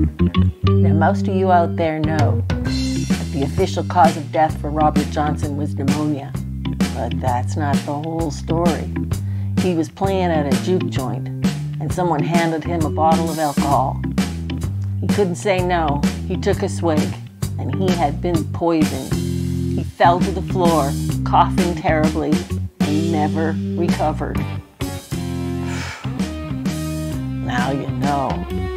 Now, most of you out there know that the official cause of death for Robert Johnson was pneumonia, but that's not the whole story. He was playing at a juke joint, and someone handed him a bottle of alcohol. He couldn't say no. He took a swig, and he had been poisoned. He fell to the floor, coughing terribly, and never recovered. Now you know.